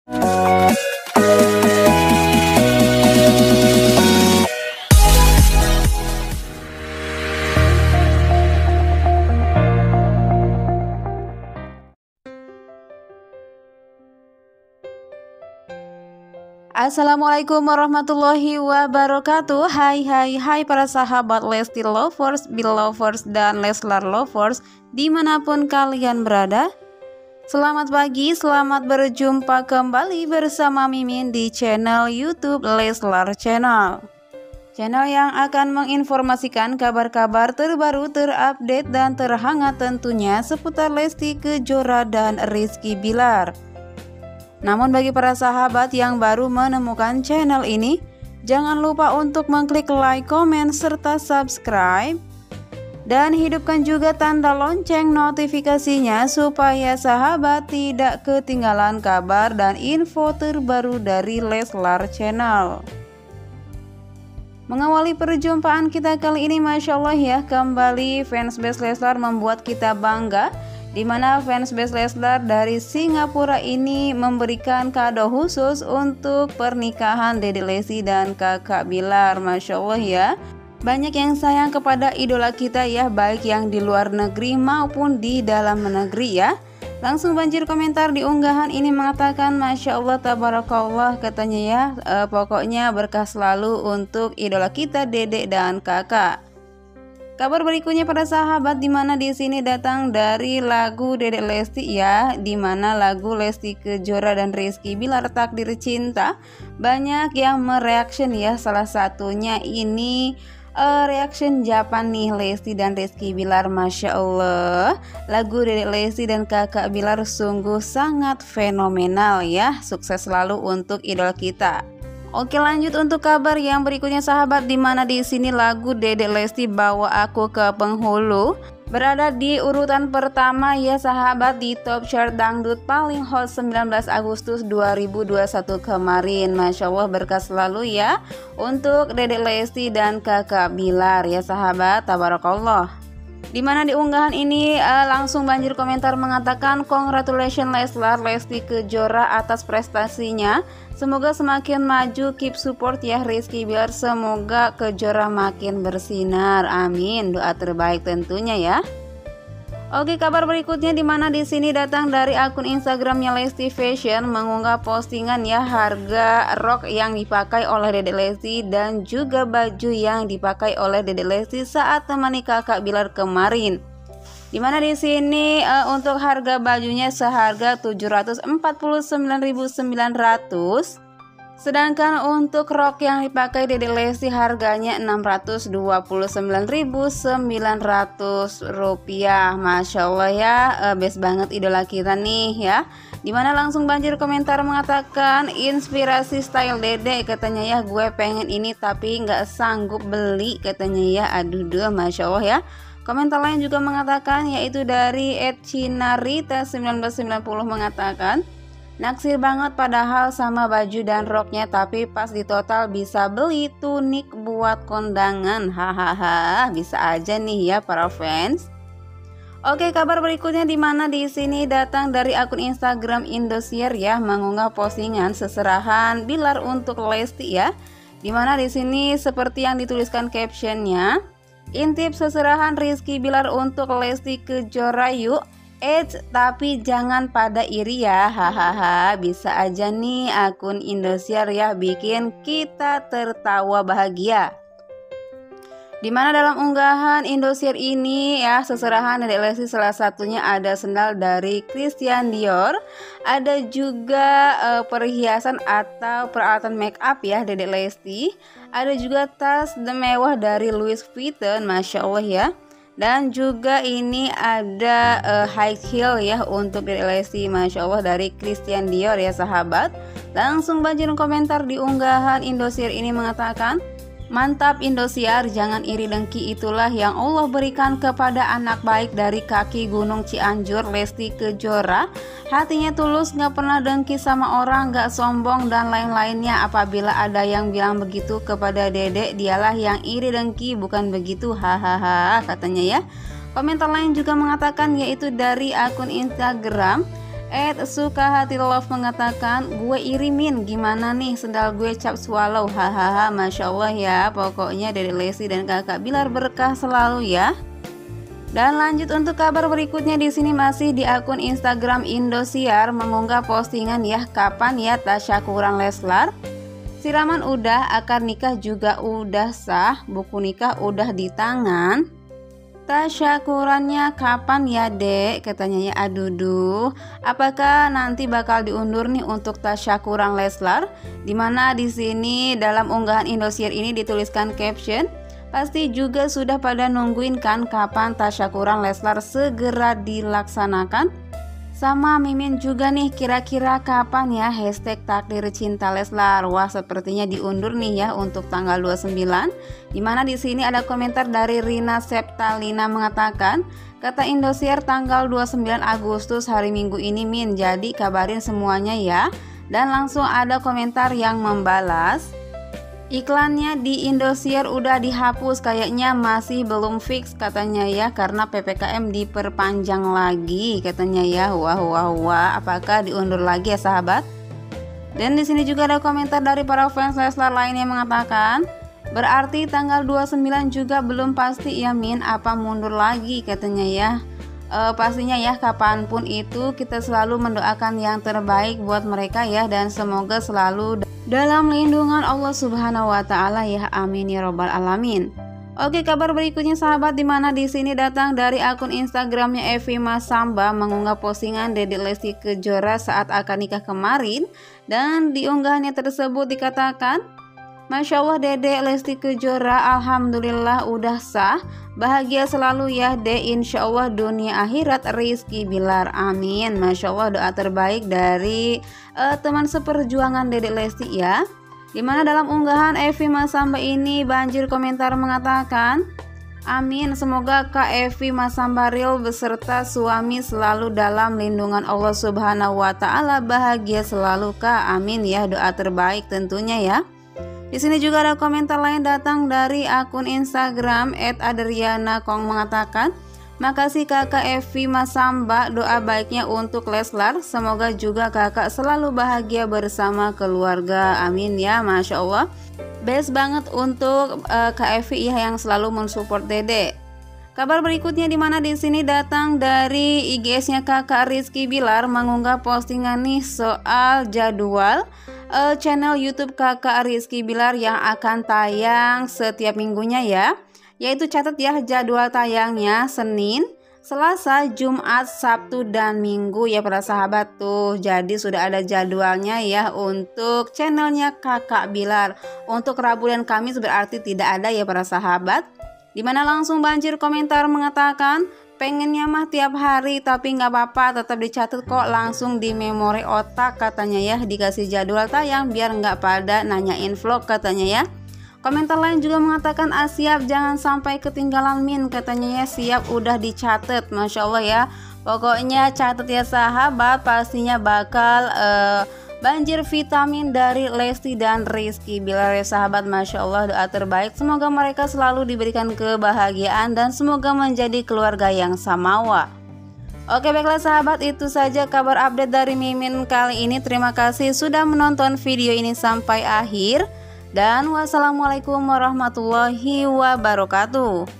Assalamualaikum warahmatullahi wabarakatuh. Hai para sahabat Lesti Lovers, Belovers, dan Leslar Lovers dimanapun kalian berada. Selamat pagi, selamat berjumpa kembali bersama Mimin di channel YouTube Leslar Channel. Channel yang akan menginformasikan kabar-kabar terbaru, terupdate, dan terhangat tentunya seputar Lesti Kejora dan Rizky Bilar. Namun bagi para sahabat yang baru menemukan channel ini, jangan lupa untuk mengklik like, komen, serta subscribe. Dan hidupkan juga tanda lonceng notifikasinya supaya sahabat tidak ketinggalan kabar dan info terbaru dari Leslar Channel. Mengawali perjumpaan kita kali ini, Masya Allah ya, kembali fansbase Leslar membuat kita bangga, di mana fansbase Leslar dari Singapura ini memberikan kado khusus untuk pernikahan Dede Lesti dan Kakak Bilar. Masya Allah ya, banyak yang sayang kepada idola kita ya, baik yang di luar negeri maupun di dalam negeri ya. Langsung banjir komentar di unggahan ini mengatakan Masya Allah tabarakallah, katanya ya, pokoknya berkah selalu untuk idola kita Dede dan Kakak. Kabar berikutnya pada sahabat, dimana di sini datang dari lagu Dede Lesti ya, dimana lagu Lesti Kejora dan Rizky Bilar Takdir Cinta. Banyak yang mereaction ya, salah satunya ini reaction Japan nih, Lesti dan Rizky Bilar. Masya Allah, lagu Dede Lesti dan Kakak Bilar sungguh sangat fenomenal ya. Sukses selalu untuk idola kita. Oke, lanjut untuk kabar yang berikutnya sahabat, dimana di sini lagu Dede Lesti Bawa Aku ke Penghulu berada di urutan pertama ya sahabat di top chart dangdut paling hot 19 Agustus 2021 kemarin. Masya Allah, berkah selalu ya untuk Dede Lesti dan Kakak Bilar ya sahabat, tabarakallah. Dimana di unggahan ini langsung banjir komentar mengatakan congratulations Leslar, Lesti Kejora atas prestasinya. Semoga semakin maju, keep support ya Rizky Bilar, semoga Kejora makin bersinar. Amin, doa terbaik tentunya ya. Oke, kabar berikutnya dimana di sini datang dari akun Instagramnya Lesti Fashion mengunggah postingan ya, harga rok yang dipakai oleh Dede Lesti dan juga baju yang dipakai oleh Dede Lesti saat temani Kakak Bilar kemarin. Dimana di sini untuk harga bajunya seharga 749.900. Sedangkan untuk rok yang dipakai Dede Lesti harganya Rp629.900. Masya Allah ya, best banget idola kita nih ya. Dimana langsung banjir komentar mengatakan inspirasi style Dede, katanya ya, gue pengen ini tapi nggak sanggup beli, katanya ya. Aduh, Masya Allah ya. Komentar lain juga mengatakan, yaitu dari @cinarita1990 mengatakan, naksir banget padahal sama baju dan roknya, tapi pas di total bisa beli tunik buat kondangan. Hahaha, bisa aja nih ya para fans. Oke, kabar berikutnya dimana di sini datang dari akun Instagram Indosiar ya, mengunggah postingan seserahan Bilar untuk Lesti ya. Dimana di sini seperti yang dituliskan captionnya, intip seserahan Rizky Bilar untuk Lesti Kejora yuk. Tapi jangan pada iri ya, hahaha, bisa aja nih akun Indosiar ya bikin kita tertawa bahagia. Dimana dalam unggahan Indosiar ini ya, seserahan Dede Lesti salah satunya ada sendal dari Christian Dior, ada juga perhiasan atau peralatan make up ya Dede Lesti, ada juga tas mewah dari Louis Vuitton, Masya Allah ya. Dan juga ini ada high heel ya untuk Dede Lesti, Masya Allah, dari Christian Dior ya sahabat. Langsung banjir komentar di unggahan Indosiar ini mengatakan, mantap Indosiar, jangan iri dengki, itulah yang Allah berikan kepada anak baik dari kaki Gunung Cianjur, Lesti Kejora. Hatinya tulus, gak pernah dengki sama orang, gak sombong dan lain-lainnya. Apabila ada yang bilang begitu kepada Dede, dialah yang iri dengki, bukan begitu, hahaha, katanya ya. Komentar lain juga mengatakan, yaitu dari akun Instagram Sukahati Love mengatakan, gue iri Min, gimana nih sendal gue cap swallow, hahaha. Masya Allah ya, pokoknya dari Lesti dan kakak Bilar berkah selalu ya. Dan lanjut untuk kabar berikutnya, di sini masih di akun Instagram Indosiar mengunggah postingan ya, kapan ya tasyakuran Leslar. Siraman udah, akad nikah juga udah sah, buku nikah udah di tangan. Tasyakurannya kapan ya dek, katanya ya. Aduh, apakah nanti bakal diundur nih untuk tasyakuran Leslar? Dimana di sini dalam unggahan Indosiar ini dituliskan caption, pasti juga sudah pada nungguin kan kapan tasyakuran Leslar segera dilaksanakan. Sama Mimin juga nih, kira-kira kapan ya hashtag takdir cinta Leslar? Wah, sepertinya diundur nih ya untuk tanggal 29. Dimana di sini ada komentar dari Rina Septalina mengatakan, kata Indosiar tanggal 29 Agustus hari Minggu ini Min, jadi kabarin semuanya ya. Dan langsung ada komentar yang membalas, iklannya di Indosiar udah dihapus, kayaknya masih belum fix katanya ya, karena PPKM diperpanjang lagi katanya ya. Wah, apakah diundur lagi ya sahabat? Dan di sini juga ada komentar dari para fans Leslar lainnya yang mengatakan, berarti tanggal 29 juga belum pasti ya Min, apa mundur lagi katanya ya. Pastinya ya, kapanpun itu kita selalu mendoakan yang terbaik buat mereka ya, dan semoga selalu dalam lindungan Allah Subhanahu wa taala ya, amin ya robbal alamin. Oke, kabar berikutnya sahabat, dimana di sini datang dari akun Instagramnya Evi Masamba mengunggah postingan Dedek Lesti Kejora saat akad nikah kemarin, dan di unggahannya tersebut dikatakan, Masya Allah Dedek Lesti Kejora, alhamdulillah udah sah, bahagia selalu ya Dek, insya Allah dunia akhirat Rizky Bilar, amin. Masya Allah, doa terbaik dari teman seperjuangan Dedek Lesti ya. Dimana dalam unggahan Evi Masamba ini banjir komentar mengatakan, amin, semoga Kak Evi Masamba Real beserta suami selalu dalam lindungan Allah Subhanahu wa taala, bahagia selalu Kak, amin ya, doa terbaik tentunya ya. Di sini juga ada komentar lain datang dari akun Instagram @adriana_kong mengatakan, makasih kakak Evi Masamba, doa baiknya untuk Leslar, semoga juga kakak selalu bahagia bersama keluarga, amin ya. Masya Allah, best banget untuk Kak Evi ya, yang selalu mensupport Dede. Kabar berikutnya dimana di sini datang dari IGS-nya kakak Rizky Bilar mengunggah postingan nih soal jadwal channel YouTube kakak Rizky Bilar yang akan tayang setiap minggunya ya. Yaitu catat ya, jadwal tayangnya Senin, Selasa, Jumat, Sabtu, dan Minggu ya para sahabat tuh. Jadi sudah ada jadwalnya ya untuk channelnya kakak Bilar. Untuk Rabu dan Kamis berarti tidak ada ya para sahabat. Dimana langsung banjir komentar mengatakan, pengennya mah tiap hari tapi nggak apa-apa, tetap dicatat kok langsung di memori otak katanya ya, dikasih jadwal tayang biar nggak pada nanyain vlog katanya ya. Komentar lain juga mengatakan, siap, jangan sampai ketinggalan Min katanya ya, siap, udah dicatat. Masya Allah ya, pokoknya catat ya sahabat, pastinya bakal banjir vitamin dari Lesti dan Rizky Bilar ya sahabat. Masya Allah, doa terbaik, semoga mereka selalu diberikan kebahagiaan dan semoga menjadi keluarga yang samawa. Oke baiklah sahabat, itu saja kabar update dari Mimin kali ini. Terima kasih sudah menonton video ini sampai akhir, dan wassalamualaikum warahmatullahi wabarakatuh.